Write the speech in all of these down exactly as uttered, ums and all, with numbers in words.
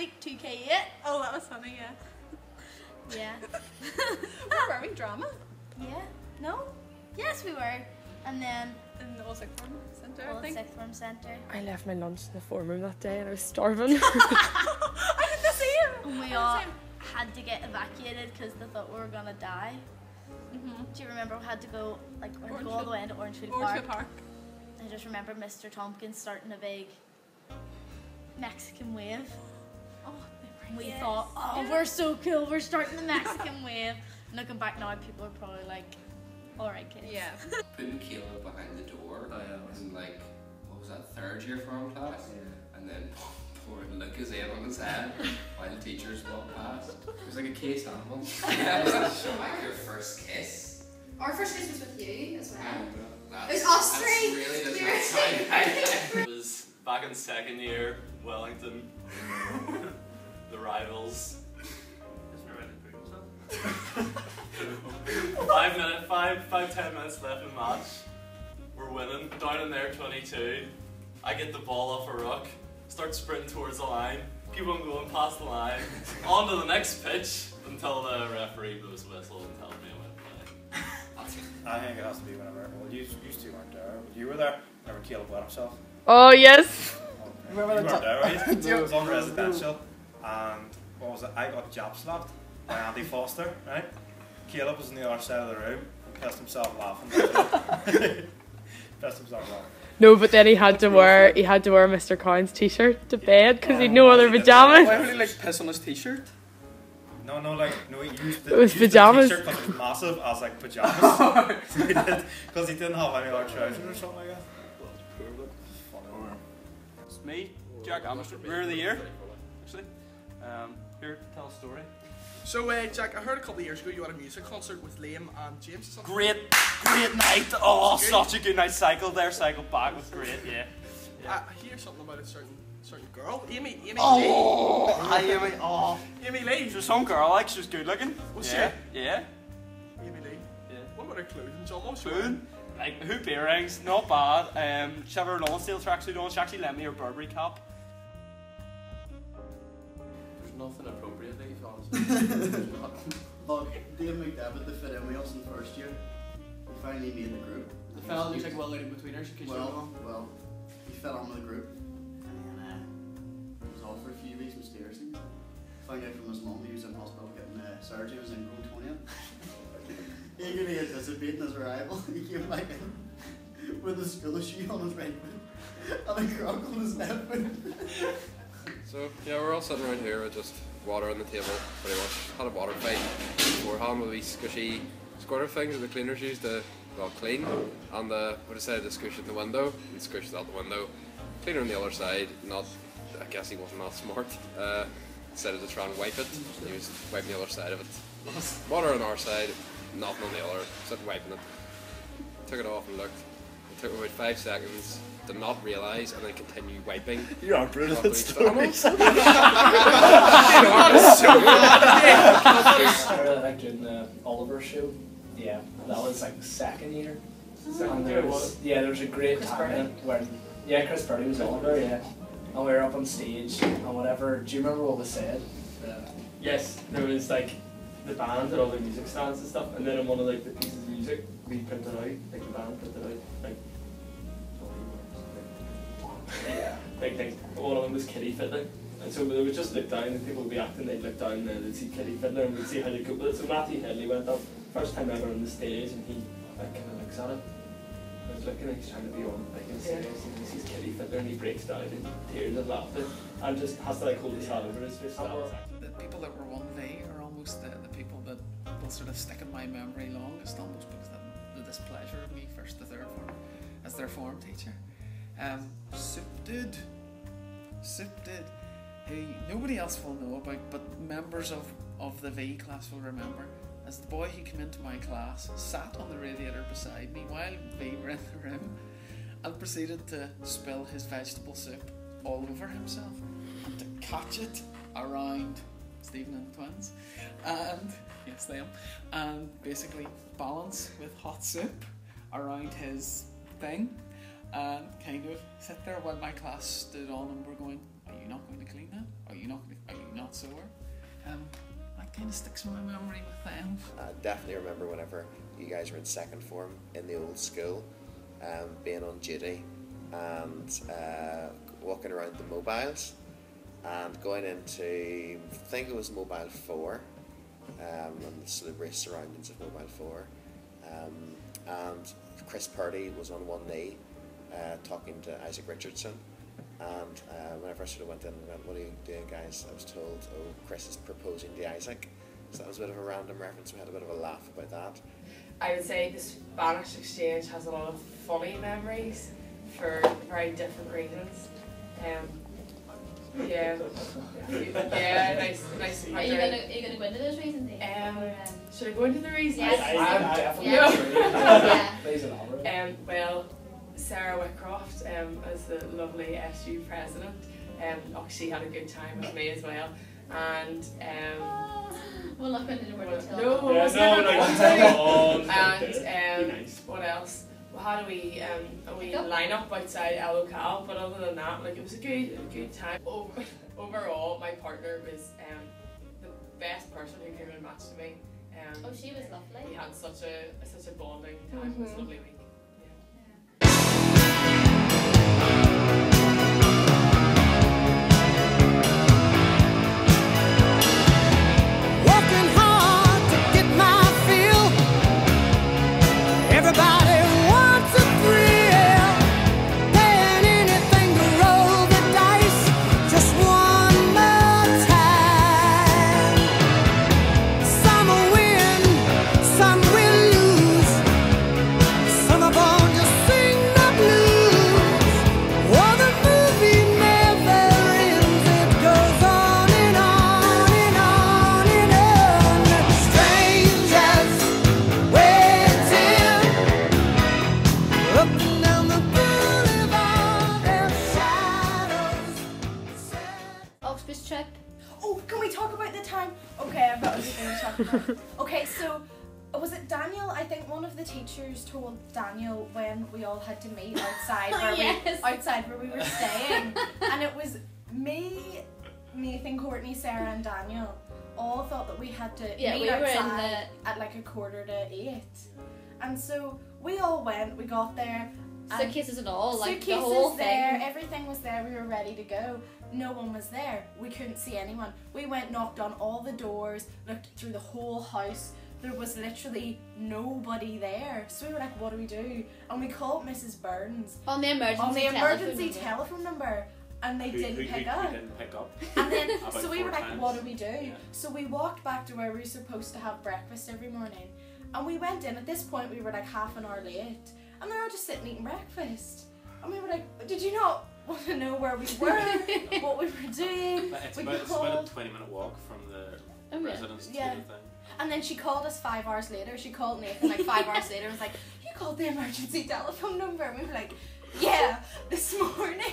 week, two K eight. Oh, that was funny, yeah. Yeah. Where were we? Drama? Yeah. No? Yes, we were. And then In the Old Sixth Form Centre, I Old think. Sixth Form Centre. I left my lunch in the form room that day and I was starving. I did the same! And we all had to get evacuated because they thought we were gonna die. Mm-hmm. Do you remember we had to go like we had to go Orangefield- all the way into Orangefield Park? Orangefield Park. I just remember Mister Tompkins starting a big Mexican wave. Oh, And we yes. thought, oh, Yeah. we're so cool, we're starting the Mexican wave. And looking back now, people are probably like, alright kids. Yeah. Putting Caleb behind the door Oh, yeah. in like, what was that, third year form class? Yeah. And then pouring Lucas in on his head while the teachers walked past. It was like a case animal. Yeah, was that so like your first kiss? Our first kiss was with you as well. That's, It was us that's three. really does We not were- sound right. It was back in second year, Wellington, the rivals. five minutes, five, five, ten minutes left in the match. We're winning. Down in there, twenty-two. I get the ball off a ruck, start sprinting towards the line, keep on going past the line, on to the next pitch until the referee blows a whistle and tells me I went play. That's it. I think it has to be whenever, well, you, you two weren't there. You were there whenever Caleb wet himself. Oh yes. You weren't there, right? It was on residential, and what was it? I got jab slapped by Andy Foster, right? Caleb was on the other side of the room, pissed himself laughing. Pissed himself laughing. No, but then he had to wear he had to wear Mister Cowan's t-shirt to bed because he'd no other pajamas. Why would he like piss on his t-shirt? No, no, like, no, he used the, It was he used pyjamas. the t-shirt because it was massive as like pyjamas. So he did, because he didn't have any other trousers or something like that. It's me, Jack Amherst, Rear of the Year, actually. Um, here to tell a story. So, uh, Jack, I heard a couple of years ago you had a music concert with Liam and James or something. Great, great night. Oh, Good. such a good night. Cycled there, cycled back. Was great. Yeah. I, I hear something about a certain certain girl, Amy. Amy Oh, hi Amy. Oh, Lee. Amy Lee. she was some girl. Like she was good looking. Was yeah. she? Yeah. Amy Lee. Yeah. What about her clothing? John, what's she Food. wearing? Like hoop earrings, not bad. Um, she had her Lonsdale tracksuit on. She actually lent me her Burberry cap. There's nothing appropriate, like, honestly. Look, Dave McDevitt to fit in with us in first year. He finally made the group. The fella looks like well out in between her, she Well, well, he fit on with the group. And then uh, was off for a few weeks mysteriously. Found out from his mum he was in hospital getting uh, surgery, was in Grosvenor. Eagerly anticipating his arrival, he came back in with a school shoe on his right foot and a crock on his left foot. So yeah, we're all sitting around here with just water on the table, pretty much. Had a water fight beforehand with these squishy squirter things that the cleaners use to, well, clean. And uh, we decided to squish it in the window, and squished it out the window. Cleaner on the other side, not, I guess he wasn't that smart. Uh, decided to try and wipe it. He was wiping the other side of it. Water on our side, nothing on the other. Sitting wiping it. Took it off and looked. It took about five seconds. Did not realise and then continue wiping. You are brilliant Luckily, at stories. Like in the Oliver show, yeah, that was like second year. And there was, yeah, there was a great time in it where, yeah, Chris Purdy was Oliver, yeah, and we were up on stage and whatever. Do you remember what was said? Yes, there was like the band and all the music stands and stuff, and then in one of like the pieces of music we printed out, like the band printed out, like yeah, big thing. One of them was Kitty Fiddler, and so they would just look down, and people would be acting, they'd look down, and then they'd see Kitty Fiddler, and we'd see how they cope with it. So Matthew Headley went up, first time ever on the stage, and he like kind of looks at it. I was looking, and he's trying to be on like in serious, and he sees Kitty Fiddler, and he breaks down in tears of laughter, and just has to like hold his hand over his face. The people that were one V are almost the, the people that will sort of stick in my memory longest, almost because of the displeasure of me first to third form as their form teacher. Um, Soup Dude, Soup Dude, who nobody else will know about, but members of, of the V class will remember, as the boy who came into my class sat on the radiator beside me while V were in the room and proceeded to spill his vegetable soup all over himself and to catch it around Stephen and the twins, and yes, them, and basically balance with hot soup around his thing. And kind of sit there while my class stood on and we're going, are you not going to clean that? Are you not going to, are you not sore? Um, that kind of sticks in my memory with them. I definitely remember whenever you guys were in second form in the old school, um, being on duty and uh, walking around the mobiles and going into, I think it was Mobile four, um, and the celebrity surroundings of Mobile four. Um, and Chris Purdy was on one knee uh, talking to Isaac Richardson, and uh, whenever I sort of went in and went, what are you doing guys, I was told, oh, Chris is proposing to Isaac. So that was a bit of a random reference, we had a bit of a laugh about that. I would say the Spanish exchange has a lot of funny memories for very different reasons. Um, yeah, yeah, nice, nice. Are you gonna, are you gonna go into those reasons? Um, should I go into the reasons? Yes. I, I, I definitely Yeah. Please elaborate. Um, well, Sarah Whitcroft, um, as the lovely S U president, um, oh, she had a good time with me as well, and um, we'll not go into the word until. no, Yeah, was no, never no, going no, to. no, no, And um, be nice. what else? Well, how do we um, we Pick up? line up outside El Local? But other than that, like it was a good, a good time. O- Overall, my partner was um, the best person who came and matched to me. Um, Oh, she was lovely. we had such a such a bonding time. It was a lovely week. Working hard to get my fill. Everybody wants a thrill. Paying anything to roll the dice. Just one more time. Some will win, some will lose. Some are born to sing the blues. Oh, the movie never ends. It goes on and on and on and on. Strangers waiting up and down the boulevard. Their shadows. Oxbridge trip. Oh, can we talk about the time? Okay, I've got a good thing to talk about. Okay, so was it Daniel? I think one of the teachers told Daniel when we all had to meet outside where Yes. we outside where we were staying, and it was me, Nathan, Courtney, Sarah, and Daniel all thought that we had to Yeah, meet we were in outside at like a quarter to eight, and so we all went. We got there. and Suitcases and all, like the suitcases whole there, thing. everything was there, we were ready to go. No one was there. We couldn't see anyone. We went, knocked on all the doors, looked through the whole house. There was literally nobody there. So we were like, what do we do? And we called Missus Burns On the emergency on the emergency telephone telephone number, and they Who- didn't who- who- pick who up. didn't pick up? And then, About so we four were like, times. what do we do? Yeah. So we walked back to where we were supposed to have breakfast every morning, and we went in. At this point, we were like half an hour late, and they were all just sitting eating breakfast. And we were like, did you not want to know where we were, what we were doing? But it's, We about, it's called- about a twenty minute walk from the Oh, yeah. residence Yeah. to the thing. And then she called us five hours later. She called Nathan like five hours later and was like, you called the emergency telephone number? And we were like, yeah, this morning.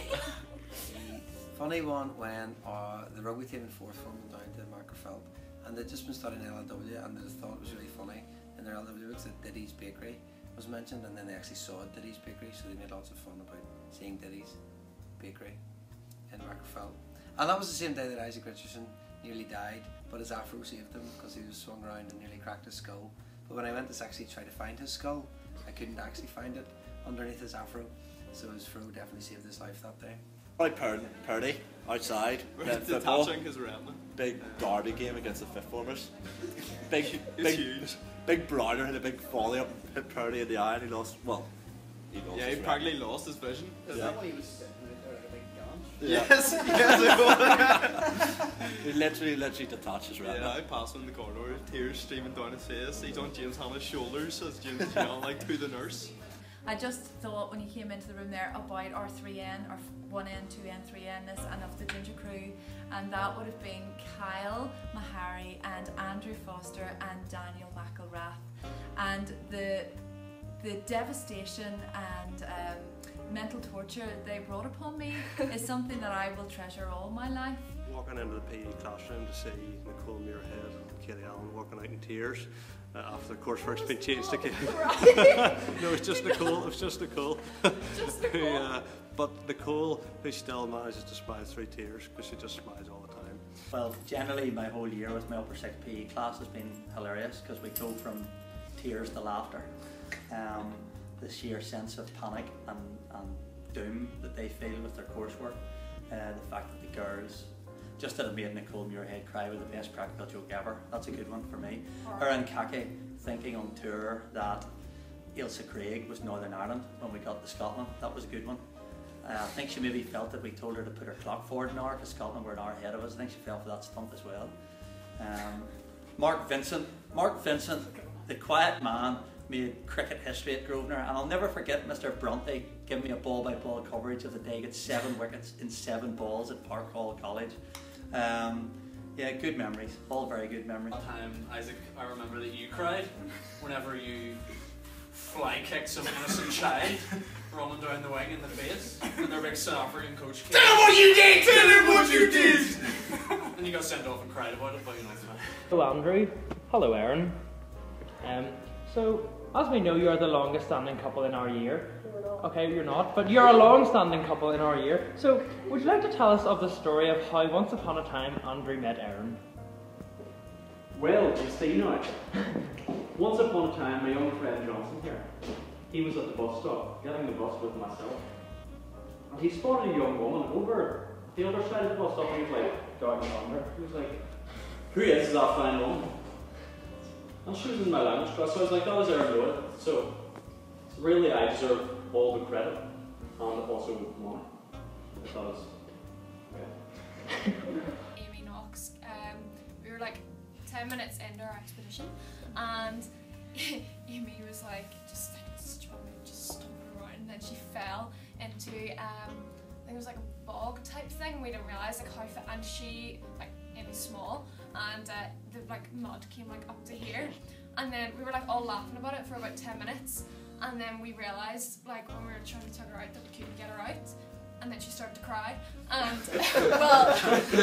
Funny one when uh, the rugby team in fourth form went down to Markerfeld, and they'd just been studying L L W, and they just thought it was really funny in their L L W books that Diddy's Bakery was mentioned, and then they actually saw Diddy's Bakery, so they made lots of fun about seeing Diddy's Bakery in Markerfeld. And that was the same day that Isaac Richardson nearly died, but his afro saved him because he was swung around and nearly cracked his skull. But when I went to actually try to find his skull, I couldn't actually find it underneath his afro, so his fro definitely saved his life that day. Right, Purdy, Purdy outside. We're playing football. detaching his retina. Big derby game against the fifth formers. Big, It's big, huge. Big Browner had a big volley up and hit Purdy in the eye, and he lost. Well, he lost. Yeah, his he practically retina. lost his vision. Is Yeah. that when he was sitting right there like a big gun? Yes, yes, He literally, literally detached his retina. Yeah, I passed him in the corridor, tears streaming down his face. He's on James Hannah's shoulders as James is yelling like to the nurse. I just thought when you came into the room there about our three N, our one N, two N, three N, this, and of the Ginger Crew, and that would have been Kyle Mahari and Andrew Foster and Daniel McElrath, and the the devastation and um, mental torture they brought upon me is something that I will treasure all my life. Walking into the P E classroom to see Nicole Muirhead and Katie Allen walking out in tears uh, after the coursework's been changed again. No, it's just Nicole, it's just Nicole. Just who, uh, But Nicole, who still manages to smile through tears because she just smiles all the time. Well, generally my whole year with my upper six P E class has been hilarious because we go from tears to laughter. Um, the sheer sense of panic and, and doom that they feel with their coursework. Uh, the fact that the girls, just that it made Nicole Muirhead cry with the best practical joke ever. That's a good one for me. Her and Kaki thinking on tour that Ailsa Craig was Northern Ireland when we got to Scotland. That was a good one. Uh, I think she maybe felt that we told her to put her clock forward an hour because Scotland were an hour ahead of us. I think she fell for that stunt as well. Um, Mark Vincent. Mark Vincent, the quiet man, made cricket history at Grosvenor, and I'll never forget Mister Bronte giving me a ball-by-ball coverage of the day he got seven wickets in seven balls at Park Hall College. Um, yeah, good memories. All very good memories. That time, Isaac, I remember that you cried whenever you fly kicked some innocent child running down the wing in the face, and their big South African coach came. Tell him what you did! Tell him what you did! And you got sent off and cried about it, but you know it's fine. Hello Andrew. Hello Aaron. Um, so, as we know, you are the longest standing couple in our year. Okay, you're not, but you're a long standing couple in our year. So, would you like to tell us of the story of how once upon a time Andrew met Aaron? Well, you see now, once upon a time, my young friend Johnson here, he was at the bus stop, getting the bus with myself. And he spotted a young woman over the other side of the bus stop, and he was like, darting on her. He was like, who is that fine woman? And she was in my language class, so I was like, that was Aaron Lloyd. So, really, I deserve all the credit, and also money. Because, yeah. Amy Knox, um, we were like ten minutes into our expedition, and Amy was like, just like struggling, just stumbling around, and then she fell into, um, I think it was like a bog type thing. We didn't realise like how, fa- and she, like, Amy's small, and uh, the like mud came like up to here, and then we were like all laughing about it for about ten minutes, and then we realised like when we were trying to tug her out that we couldn't get her out, and then she started to cry, and well,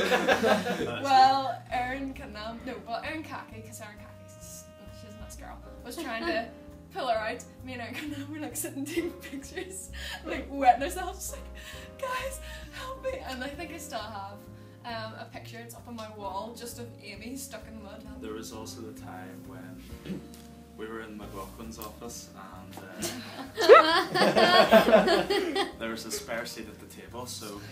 well, Erin can um, no, well, Erin Kaki, because Erin Kaki's just, she's a nice girl, was trying to pull her out. Me and Erin Kaki were like sitting taking pictures, like wetting ourselves, just like, guys, help me, and I think I still have um, a picture. It's up on my wall, just of Amy stuck in the mud. There was also the time when we were in McLaughlin's office, and uh, there was a spare seat at the table, so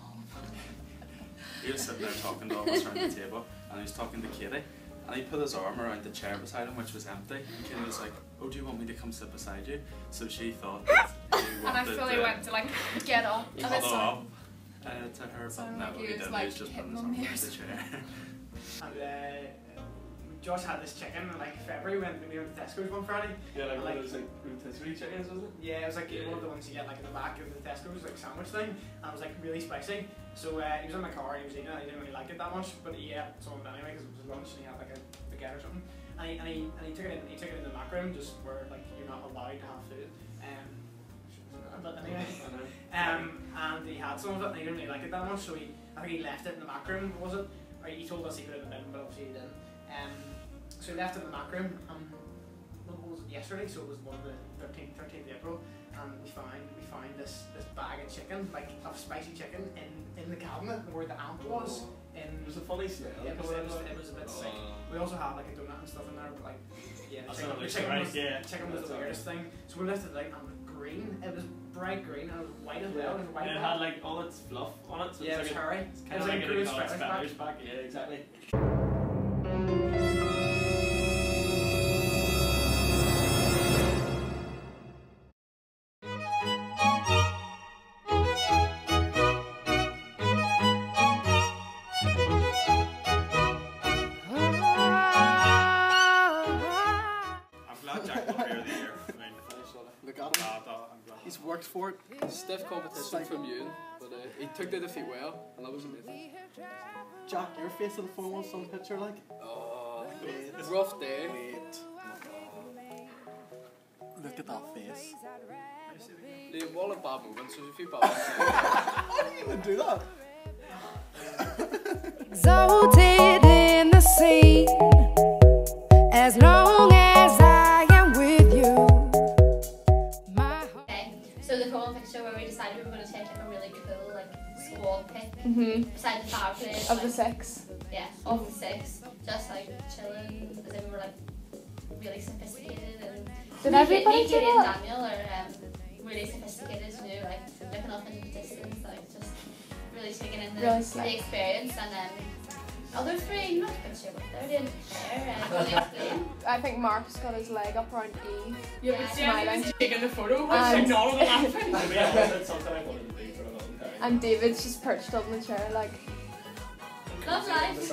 he was sitting there talking to all of us around the table, and he was talking to Katie, and he put his arm around the chair beside him, which was empty, and Katie was like, oh, do you want me to come sit beside you? So she thought that he And I wanted fully to went to like get up, and cuddle it's up uh, to her, but no, like he he was, didn't, like, he was just putting his arm hitting on around the me. chair. And uh, Josh had this chicken in like February when we went to Tesco's one Friday. Yeah, like, and, one of those like rotisserie chickens, was it? Yeah, it was like Yeah. one of the ones you get like in the back of the Tesco's like sandwich thing, and it was like really spicy. So uh, he was in my car and he was eating it. He didn't really like it that much, but he ate some of it anyway because it was his lunch and he had like a baguette or something. And he and he, and he took it in. He took it in the back room, just where like you're not allowed to have food. Um, but anyway, um, and he had some of it and he didn't really like it that much, so he I think he left it in the back room. Was it? Or he told us he put it in the bin, but obviously he didn't. Um, so he left it in the back room. Um, what was it, yesterday? So it was one of the thirteenth, thirteenth of April, and we find we find this this bag of chicken, like of spicy chicken, in in the cabinet where the amp was. In It was a funny smell. Yeah, it was, it was, it was a bit sick. We also had like a donut and stuff in there, but like yeah, the That's chicken, not the like chicken right, was yeah. chicken was That's the all weirdest thing. So we lifted it out and it was green. It was bright green and it was white as well. It was white. And it had like all its fluff on it. So Yeah, it was like hairy. It's It kind was of like like grew a its feathers back. feathers back. Yeah, exactly. I'm glad Jack got Beer of the Year. I mean, Look at him. glad that- I'm glad. He's worked for it. Stiff competition from you, but uh, he took the defeat well, and that was amazing. Jack, your face of the phone was some picture like? Oh, rough day. Wait. Look at that face. The wall of bad movements, there's a few bad ones. How do you even do that? Exalted in the scene, as long as I am with you. Okay, so the promo picture where we decided we were going to take Mm-hmm. Beside the fireplace. Of like, the six. Yeah, of the six. Just like chilling, as if we were like really sophisticated and. Did me, everybody me, do Katie that? and Daniel are um, really sophisticated, you know, like looking up into the distance, like just really taking in the, Really the slick. experience, and then other three, I'm not quite sure what they're doing there. Uh, can you explain? I think Mark's got his leg up around Eve. Yeah, but see, I smiling. was taking the photo, which And- like none of them laughing. To be honest, it's something I wanted to do for a long time. And David's just perched up in the chair like. Love life.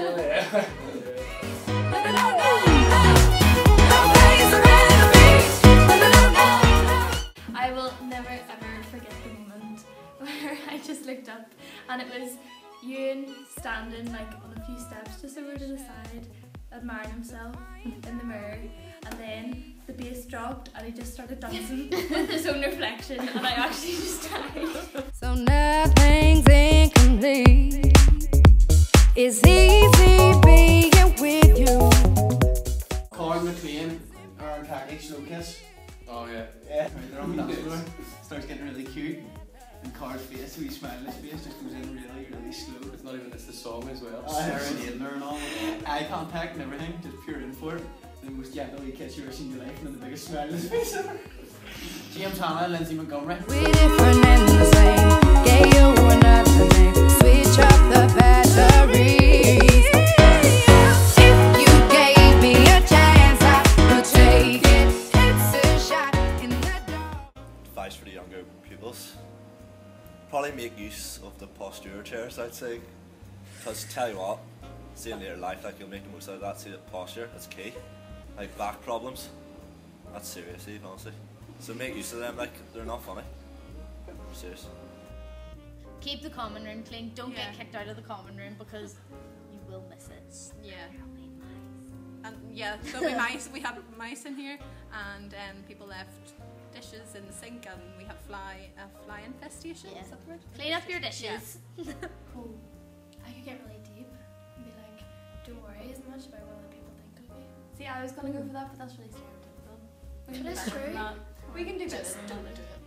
I will never ever forget the moment where I just looked up and it was Ewan standing like on a few steps just over to the side, admiring himself in the mirror, and then the bass dropped and he just started dancing with his own reflection, and I actually just died. So nothing's incomplete. It's easy being with you. Corn McLean, Aaron Khaki, Slow Kiss. Oh yeah. Yeah. They're on the dance floor. Starts getting really cute. And Car's face, the wee smile on his face just goes in really, really slow. It's not even, it's the song as well. Oh, serenading her and all. Eye contact and everything, just pure in for it. The most gentle wee kiss you've ever seen in your life, and then the biggest smile on his face ever. James Hanna, Lindsay Montgomery. We're different and the same. Gave you another name. Switch up the batteries. If you gave me a chance, I would take it. It's a shot in the dark. Advice for the younger pupils. Probably make use of the posture chairs, I'd say. Because tell you what, see in later life, like you'll make the most out of that. See the posture, that's key. Like back problems, that's serious, Eve, honestly. So make use of them, like they're not funny. Serious. Keep the common room clean. Don't Yeah. get kicked out of the common room because you will miss it. Yeah. And yeah, there'll be mice. We had mice in here, and um, people left dishes in the sink, and we have fly a fly infestation. Yeah. Is that the word? Clean up your dishes. Yeah. Cool. I could get really deep and be like, don't worry as much about what other people think of you. See, I was gonna go for that, but that's really stereotypical. We can It do is better true. than that. We can do better Just than don't that. do it.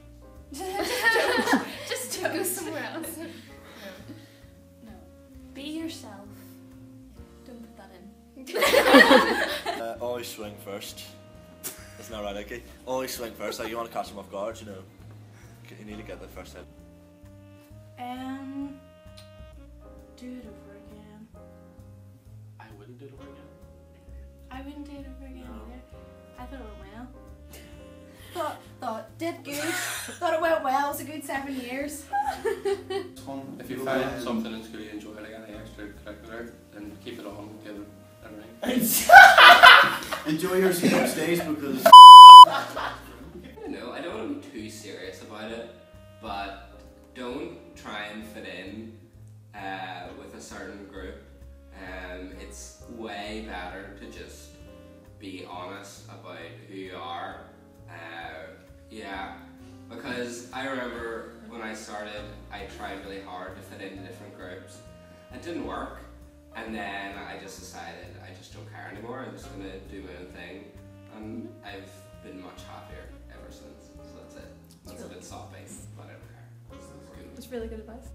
Just Go somewhere else. No. Be yourself. Don't put that in. uh, always swing first. That's not right, okay? Always swing first, like you want to catch them off guard, you know. You need to get the first hit. Um, do it over again. I wouldn't do it over again. I wouldn't do it over again either. I thought it went well. Thought, thought, did good. Thought it went well. It was a good seven years. If you find something in school you enjoy, like any extracurricular, then keep it on, give it everything. Enjoy your sports days because. I don't know, I don't want to be too serious about it, but don't try and fit in uh, with a certain group. Um, it's way better to just be honest about who you are. Uh, yeah, because I remember when I started, I tried really hard to fit into different groups. It didn't work, and then I just decided I just don't care anymore. I'm just gonna do my own thing, and I've been much happier ever since. So that's it. It's a bit soppy, but I don't care. It's good. It's really good advice.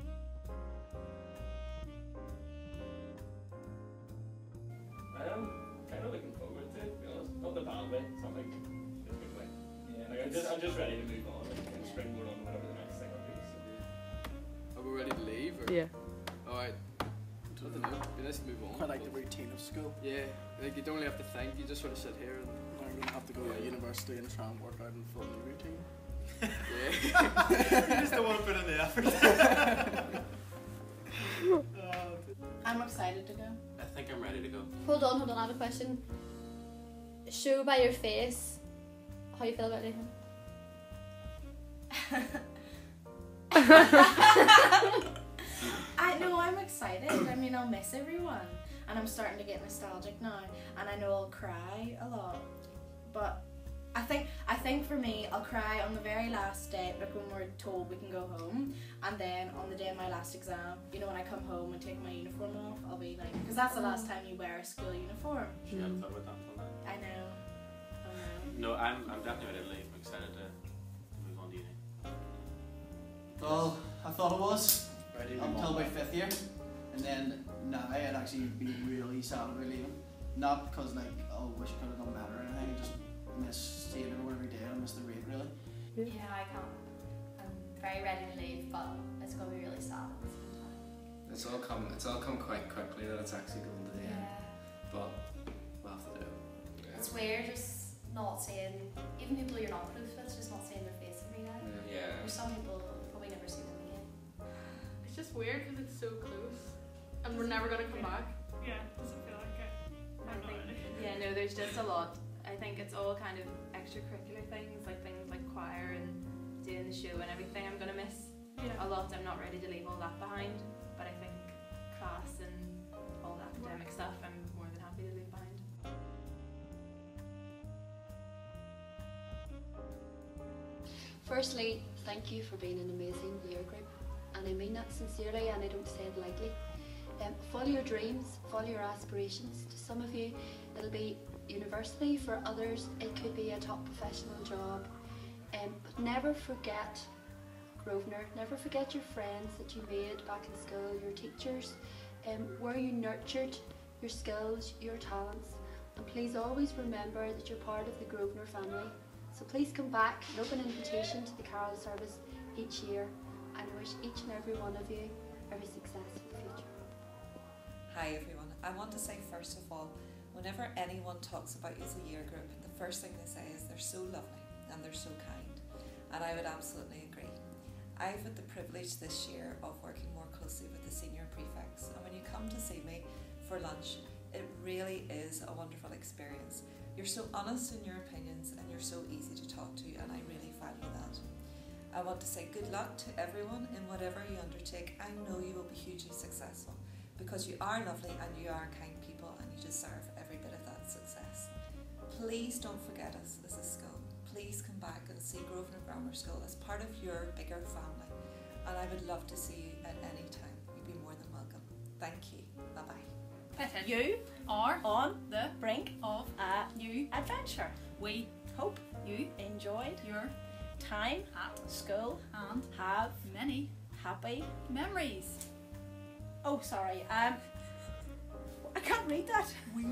I'm kind of looking forward to it, to be honest. Not the bad way, it's not like the good way. Yeah, like I'm just, I'm just ready to move on, like, and springboard on whatever the next thing will be. So. Are we ready to leave? Or? Yeah. Alright. I don't know. It'd be nice to move on. Quite like the routine of school. Yeah. Like you don't really have to think, you just sort of sit here and Now I'm going to have to go to university and try and work out and fill my routine. Yeah. You just don't want to put in the effort. I'm excited to go. I think I'm ready to go. Hold on, hold on, I have a question. Show by your face how you feel about anything. I know I'm excited. I mean, I'll miss everyone, and I'm starting to get nostalgic now. And I know I'll cry a lot, but I think I think for me, I'll cry on the very last day, like when we're told we can go home, and then on the day of my last exam, you know, when I come home and take my uniform off, I'll be like, because that's the last time you wear a school uniform. She hadn't thought about that until now. I know. I know. No, I'm, I'm definitely ready to leave. I'm excited to move on to uni. Well, I thought it was. Ready to Until fifth year, and then now I'd actually be really sad about leaving. Not because like, oh, wish I could have done better or anything, just miss seeing everyone every day and miss the rate really. Yeah, I can't. I'm very ready to leave, but it's going to be really sad at the same time. It's all come. It's all come quite quickly that it's actually going to the end. Yeah. But we'll have to do it. It's weird just not seeing, even people you're not close with, just not seeing their face every day. Yeah. There's some people you'll probably never see them again. It's just weird because it's so close, and we're never gonna come back. Yeah, doesn't feel like it. I think, yeah, no, there's just a lot. I think it's all kind of extracurricular things, like things like choir and doing the show and everything I'm gonna miss Yeah. a lot. I'm not ready to leave all that behind, but I think class and all the academic stuff I'm more than happy to leave behind. Firstly, thank you for being an amazing year group, and I mean that sincerely and I don't say it lightly. Um, follow your dreams, follow your aspirations. To some of you it'll be university, for others it could be a top professional job. Um, but never forget Grosvenor, never forget your friends that you made back in school, your teachers, um, where you nurtured your skills, your talents, and please always remember that you're part of the Grosvenor family. So please come back, an open invitation to the carol service each year, and I wish each and every one of you every success for the future. Hi everyone, I want to say first of all, whenever anyone talks about you as a year group, the first thing they say is they're so lovely and they're so kind, and I would absolutely agree. I've had the privilege this year of working more closely with the senior prefects, and when you come to see me for lunch, it really is a wonderful experience. You're so honest in your opinions and you're so easy to talk to, and I really value that. I want to say good luck to everyone in whatever you undertake. I know you will be hugely successful because you are lovely and you are kind people and you deserve every bit of that success. Please don't forget us as a school. Please come back and see Grosvenor Grammar School as part of your bigger family, and I would love to see you at any time. You'd be more than welcome. Thank you. Bye bye. You are on the brink of a new adventure. We hope you enjoyed your time at school and have many happy memories. Oh, sorry. Um, I can't read that. We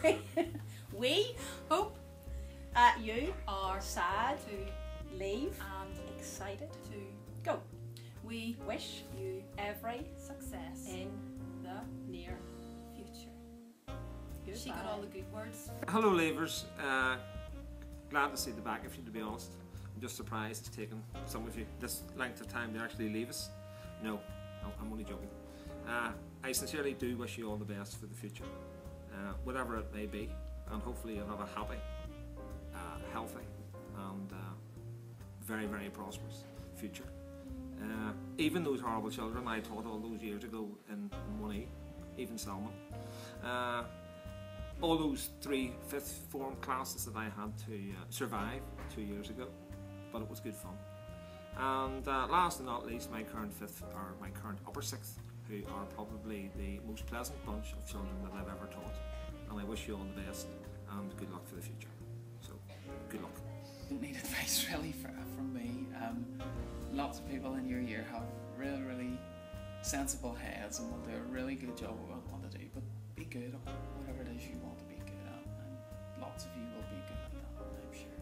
we hope uh, you are sad to leave and excited to go. We wish you every success in the near future. Goodbye. She got all the good words. Hello Leavers, uh, glad to see the back of you, to be honest. I'm just surprised it's taken some of you this length of time to actually leave us. No, I'm only joking. Uh, I sincerely do wish you all the best for the future, uh, whatever it may be, and hopefully you'll have a happy, uh, healthy and uh, very, very prosperous future. Uh, even those horrible children I taught all those years ago in, in one E, even Salmon, uh, all those three fifth form classes that I had to uh, survive two years ago, but it was good fun. And uh, last and not least, my current fifth, or my current upper sixth, who are probably the most pleasant bunch of children that I've ever taught. And I wish you all the best and good luck for the future. So, good luck. Don't need advice really for, from me. Um, lots of people in your year have really, really sensible heads and will do a really good job of what they want to do, but be good at whatever it is you want to be good at, and lots of you will be good at that, I'm sure.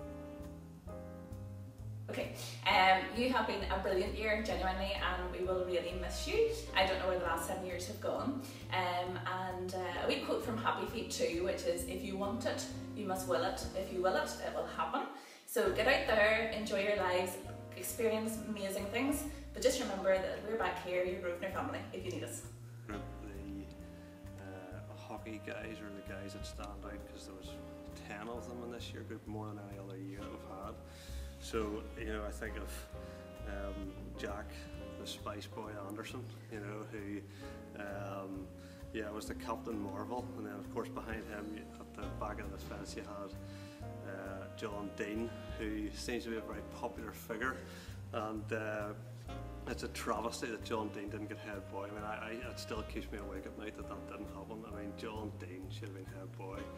Okay, um, you have been a brilliant year, genuinely, and we will really miss you. I don't know where the last seven years have gone. Um, and uh, a wee quote from Happy Feet two, which is, if you want it, you must will it. If you will it, it will happen. So get out there, enjoy your lives, experience amazing things, but just remember that we're back here, your Grosvenor family, if you need us. The uh, hockey guys are the guys that stand out because there was ten of them in this year group, more than any other year that we've had. So, you know, I think of um, Jack, the Spice Boy Anderson, you know, who, um, yeah, was the Captain Marvel, and then of course behind him at the back of the fence you had uh, John Dean, who seems to be a very popular figure, and uh, it's a travesty that John Dean didn't get head boy. I mean, I, I, it still keeps me awake at night that that didn't happen. I mean, John Dean should have been head boy.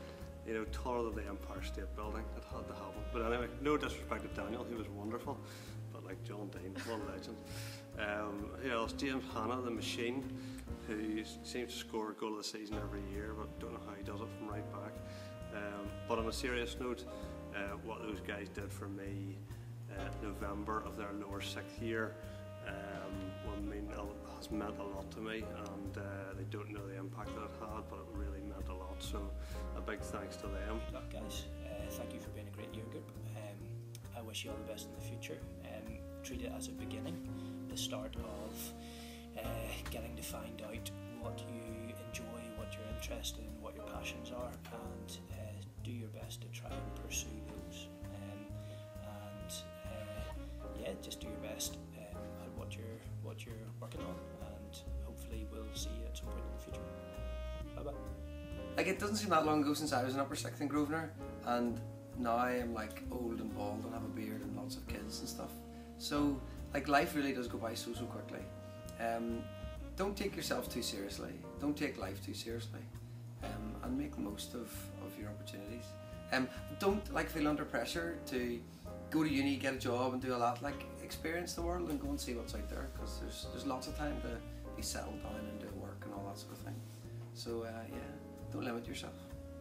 you know, taller than the Empire State Building. It had to happen. But anyway, no disrespect to Daniel, he was wonderful. But like John Dean, what a legend. Um, who else? James Hanna, the machine, who seems to score a goal of the season every year, but don't know how he does it from right back. Um, but on a serious note, uh, what those guys did for me uh, November of their lower sixth year um, will mean, has meant a lot to me, and uh, they don't know the impact that it had, but it really meant a lot. So a big thanks to them. Good luck, guys. Uh, thank you for being a great year group. Um, I wish you all the best in the future. Um, treat it as a beginning, the start of uh, getting to find out what you enjoy, what you're interested in, what your passions are, and uh, do your best to try and pursue those. Um, and uh, yeah, just do your best um, at what you're what you're working on, and hopefully we'll see you at some point in the future. Bye bye. Like, it doesn't seem that long ago since I was in upper sixth in Grosvenor, and now I am like old and bald and have a beard and lots of kids and stuff. So like, life really does go by so so quickly. Um, don't take yourself too seriously. Don't take life too seriously, um, and make the most of, of your opportunities. Um, don't like feel under pressure to go to uni, get a job, and do a lot. Like, experience the world and go and see what's out there, because there's there's lots of time to be settled down and do work and all that sort of thing. So uh, yeah, don't limit yourself.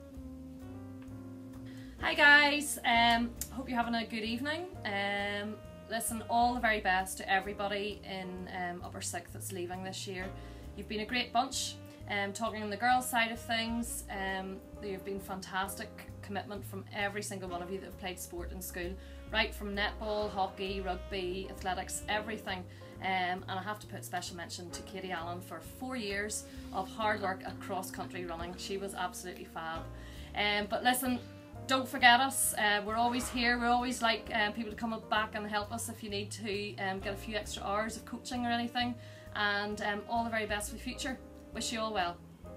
Hi guys, um, hope you're having a good evening. Um, listen, all the very best to everybody in um, upper sixth that's leaving this year. You've been a great bunch. Um, talking on the girls' side of things, um, you've been fantastic commitment from every single one of you that have played sport in school, right from netball, hockey, rugby, athletics, everything. Um, and I have to put special mention to Katie Allen for four years of hard work at cross-country running. She was absolutely fab. Um, but listen, don't forget us. Uh, we're always here. We always like um, people to come back and help us if you need to um, get a few extra hours of coaching or anything. And um, all the very best for the future. Wish you all well.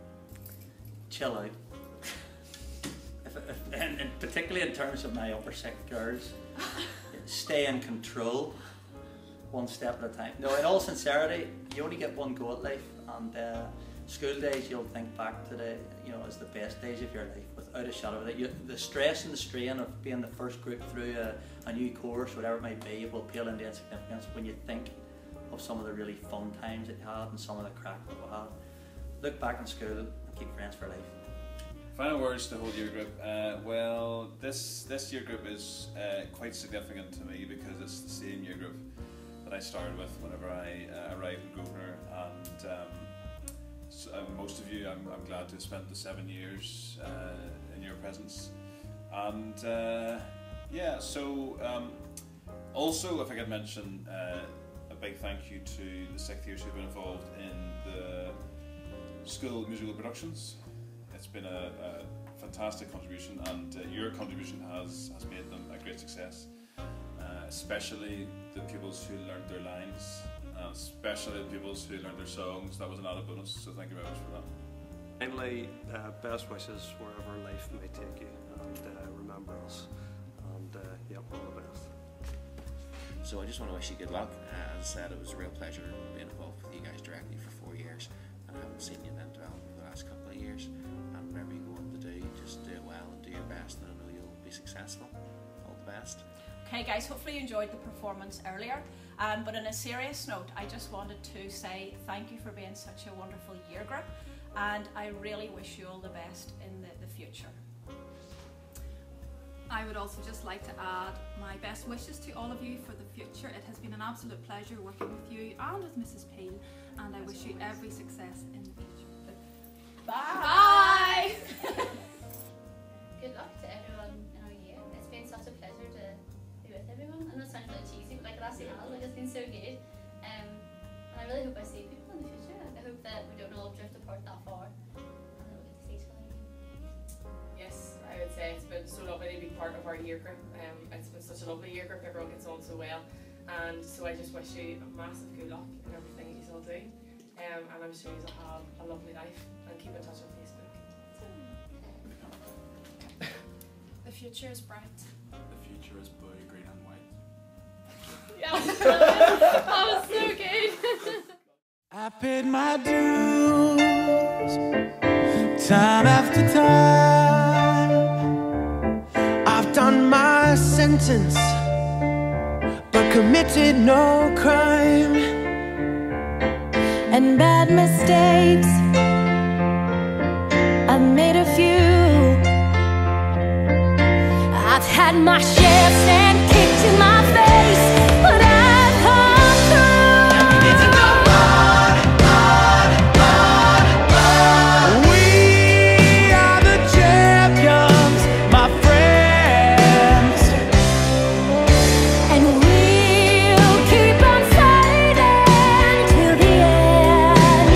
Chill out. if, if, and, and particularly in terms of my upper sixth girls, stay in control, one step at a time. No, in all sincerity, you only get one go at life, and uh, school days you'll think back to the, you know, as the best days of your life, without a shadow of it. You, the stress and the strain of being the first group through a, a new course, whatever it might be, it will pale into insignificance when you think of some of the really fun times that you had and some of the crack that we had. Look back in school and keep friends for life. Final words to the whole year group. Uh, well, this this year group is uh, quite significant to me because it's the same year group that I started with whenever I uh, arrived in Grosvenor, and um, so, uh, most of you, I'm, I'm glad to have spent the seven years uh, in your presence. And uh, yeah, so um, also, if I could mention uh, a big thank you to the sixth years who've been involved in the school musical productions. It's been a, a fantastic contribution, and uh, your contribution has, has made them a great success, uh, especially the pupils who learned their lines, and especially the pupils who learned their songs. That was an added bonus, so thank you very much for that. Finally, uh, best wishes wherever life may take you, and uh, remember us, and uh, yep, all the best. So I just want to wish you good luck. Uh, as I said, it was a real pleasure being involved with you guys directly for four years, and I haven't seen you then develop over the last couple of years. And whatever you go on to do, just do it well and do your best, and I know you'll be successful. All the best. Okay guys, hopefully you enjoyed the performance earlier, um, but on a serious note, I just wanted to say thank you for being such a wonderful year group, and I really wish you all the best in the, the future. I would also just like to add my best wishes to all of you for the future. It has been an absolute pleasure working with you and with Missus Peel, and I wish you every success in the future. Bye! Bye. Good luck to everyone in our year. It's been such a pleasure to be with everyone. I know it sounds really cheesy, but like last year, like it's been so good. Um, and I really hope I see people in the future. Like, I hope that we don't all drift apart that far, and that we get to see each other again. Yes, I would say it's been so lovely to be part of our year group. Um, it's been such a lovely year group. Everyone gets on so well, and so I just wish you a massive good luck in everything that you all do. Um, and I'm sure you'll have a lovely life, and keep in touch on Facebook. The future is bright. The future is blue, green and white. Yeah, that was so good. I paid my dues time after time. sentence, but committed no crime. And bad mistakes, I've made a few. I've had my share of sand kicked in my face, but I've come through. It's a go on, on, on, on. We are the champions, my friends, And we'll keep on fighting till the end.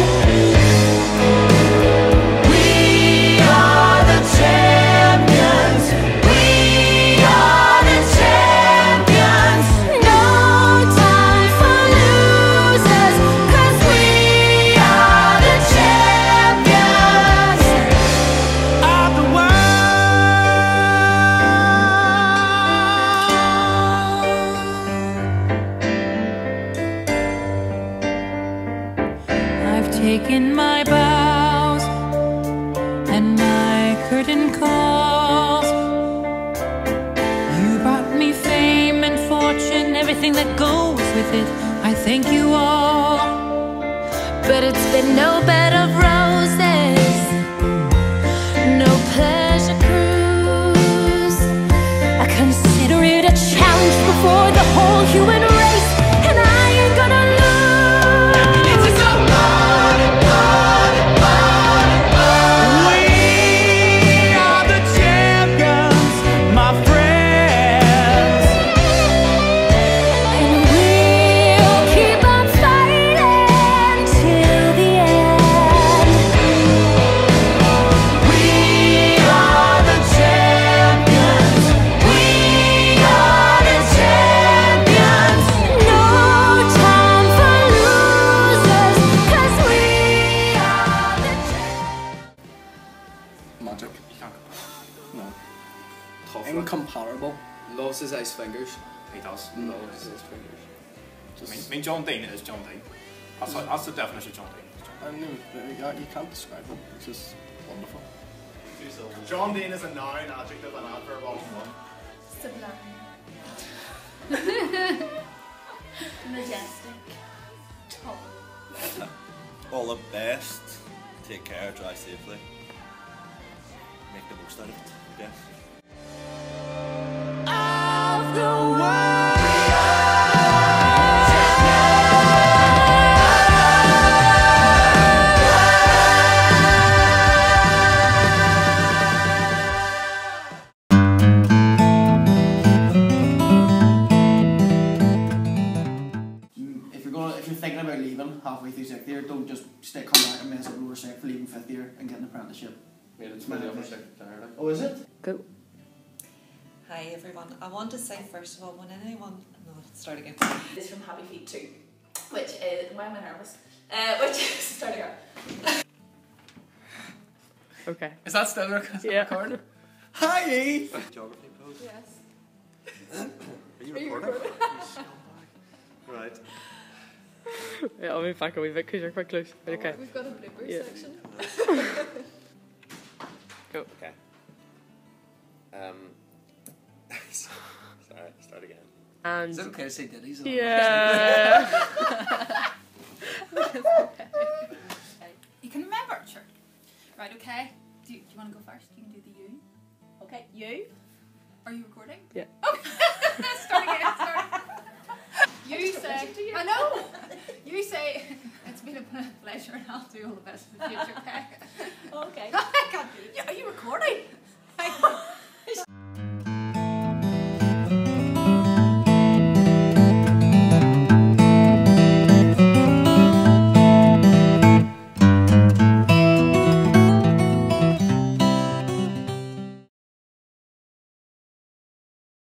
we are the champions, we are the champions. No time for losers, 'cause we are the champions of the world. I've taken my bows and my curtain calls. You brought me fame and fortune, everything that goes with it. I thank you all. But it's been no bed of roses, no pleasure cruise. I consider it a challenge before the whole human race, and I ain't gonna lose. It's a go on, on, on, on. We are the champions, my friends. And we'll keep on fighting till the end. We are the champions, we are the champions. No time for losers, 'cause we are the Magic. No. Tough. Incomparable. Loves his ice fingers. He does. Mm. Loves his fingers. Just, I mean, I mean, John Dean is John Dean. That's, what, that's the definition of John Dean. I know, but yeah, you can't describe him. It's just wonderful. John Dean is a noun, adjective, and adverb all in one. Majestic. Tall. All the best. Take care, drive safely. Make the most out of it, I guess. Of the world. If you're going, if you're thinking about leaving halfway through sixth year, don't just stay come back and mess up lower sec for leaving fifth year and getting an apprenticeship. Yeah, it's really upper sixth there. Like. Oh, is it? Go. Hi everyone. I want to say first of all, when anyone no, start again. This is from Happy Feet two, which is why am I nervous? Uh, which is start again. Okay. Is that still rec- Yeah. recording? Hi Eve! Geography pose. Yes. Are you Are you recording? recording? You scumbag. Right. Yeah, I'll move back a wee bit because you're quite close. But okay. We've got a bloopers Yeah. section. Go. Okay. Um. Sorry, start again. And Is it okay to say ditties? yeah. You can remember, sure. Right, okay. Do you, do you want to go first? You can do the you. Okay, you. Are you recording? Yeah. Okay. Start again. Start. You say. I know. You say. It's been a pleasure, and I'll do all the best in the future. Okay. Okay. I can't do it. Are you recording?